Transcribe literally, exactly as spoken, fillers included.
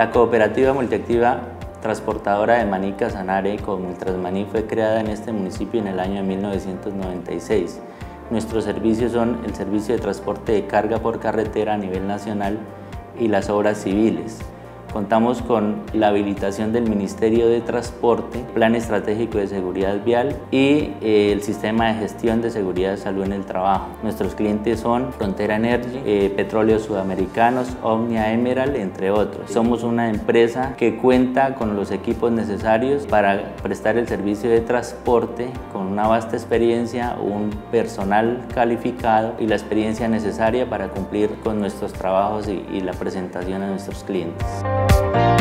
La cooperativa multiactiva transportadora de maní Casanare, Colmultrasmaní, fue creada en este municipio en el año de mil novecientos noventa y seis. Nuestros servicios son el servicio de transporte de carga por carretera a nivel nacional y las obras civiles. Contamos con la habilitación del Ministerio de Transporte, Plan Estratégico de Seguridad Vial y eh, el Sistema de Gestión de Seguridad y Salud en el Trabajo. Nuestros clientes son Frontera Energy, eh, Petróleos Sudamericanos, Omnia Emerald, entre otros. Somos una empresa que cuenta con los equipos necesarios para prestar el servicio de transporte con una vasta experiencia, un personal calificado y la experiencia necesaria para cumplir con nuestros trabajos y, y la presentación a nuestros clientes.